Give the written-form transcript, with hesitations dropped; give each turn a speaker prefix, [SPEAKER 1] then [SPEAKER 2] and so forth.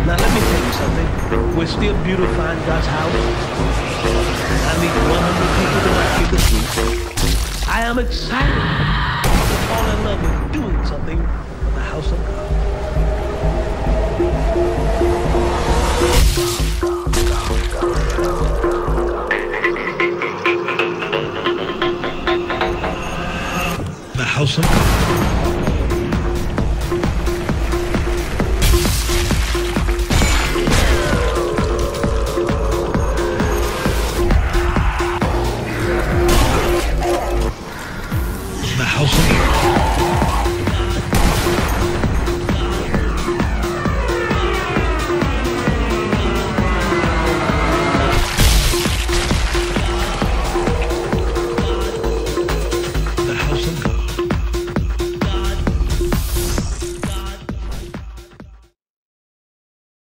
[SPEAKER 1] Now let me tell you something. We're still beautifying God's house. I need 100 people to not give the truth. I am excited to fall in love with doing something for the house of God.